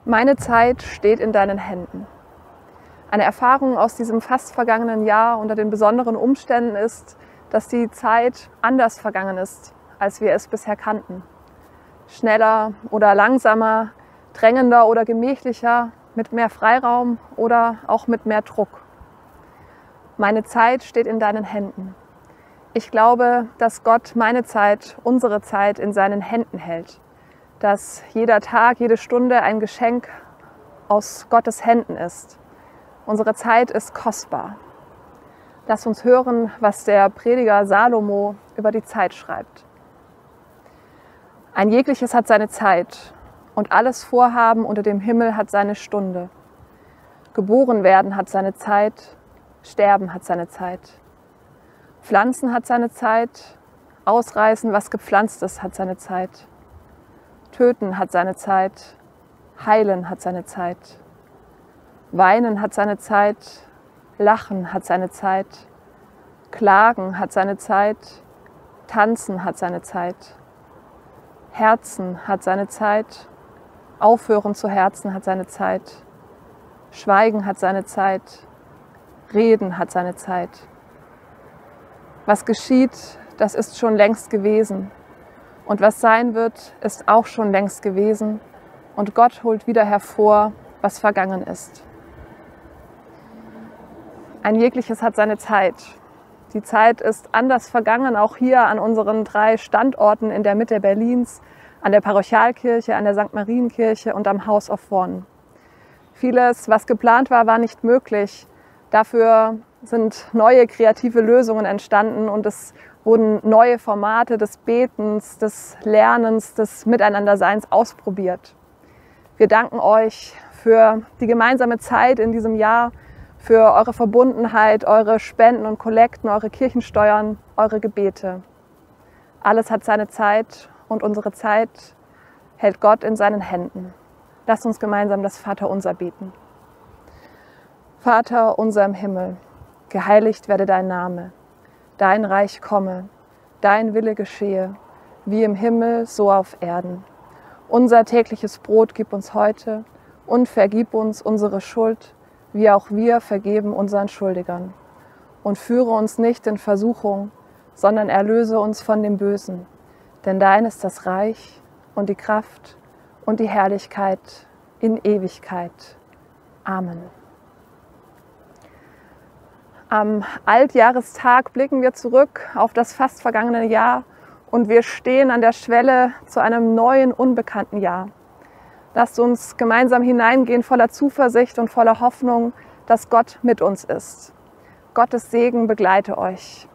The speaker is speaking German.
Meine Zeit steht in deinen Händen. Eine Erfahrung aus diesem fast vergangenen Jahr unter den besonderen Umständen ist, dass die Zeit anders vergangen ist, als wir es bisher kannten. Schneller oder langsamer, drängender oder gemächlicher, mit mehr Freiraum oder auch mit mehr Druck. Meine Zeit steht in deinen Händen. Ich glaube, dass Gott meine Zeit, unsere Zeit in seinen Händen hält. Dass jeder Tag, jede Stunde ein Geschenk aus Gottes Händen ist. Unsere Zeit ist kostbar. Lass uns hören, was der Prediger Salomo über die Zeit schreibt. Ein jegliches hat seine Zeit und alles Vorhaben unter dem Himmel hat seine Stunde. Geboren werden hat seine Zeit, sterben hat seine Zeit. Pflanzen hat seine Zeit, ausreißen, was gepflanzt ist, hat seine Zeit. Töten hat seine Zeit, heilen hat seine Zeit. Weinen hat seine Zeit, lachen hat seine Zeit. Klagen hat seine Zeit, tanzen hat seine Zeit. Herzen hat seine Zeit, aufhören zu herzen hat seine Zeit. Schweigen hat seine Zeit, reden hat seine Zeit. Was geschieht, das ist schon längst gewesen. Und was sein wird, ist auch schon längst gewesen. Und Gott holt wieder hervor, was vergangen ist. Ein jegliches hat seine Zeit. Die Zeit ist anders vergangen, auch hier an unseren 3 Standorten in der Mitte Berlins, an der Parochialkirche, an der St. Marienkirche und am House of One. Vieles, was geplant war, war nicht möglich. Dafür sind neue kreative Lösungen entstanden und es wurden neue Formate des Betens, des Lernens, des Miteinanderseins ausprobiert. Wir danken euch für die gemeinsame Zeit in diesem Jahr, für eure Verbundenheit, eure Spenden und Kollekten, eure Kirchensteuern, eure Gebete. Alles hat seine Zeit und unsere Zeit hält Gott in seinen Händen. Lasst uns gemeinsam das Vaterunser beten. Vater unser im Himmel, geheiligt werde dein Name. Dein Reich komme, dein Wille geschehe, wie im Himmel, so auf Erden. Unser tägliches Brot gib uns heute und vergib uns unsere Schuld, wie auch wir vergeben unseren Schuldigern. Und führe uns nicht in Versuchung, sondern erlöse uns von dem Bösen. Denn dein ist das Reich und die Kraft und die Herrlichkeit in Ewigkeit. Amen. Am Altjahrestag blicken wir zurück auf das fast vergangene Jahr und wir stehen an der Schwelle zu einem neuen, unbekannten Jahr. Lasst uns gemeinsam hineingehen voller Zuversicht und voller Hoffnung, dass Gott mit uns ist. Gottes Segen begleite euch.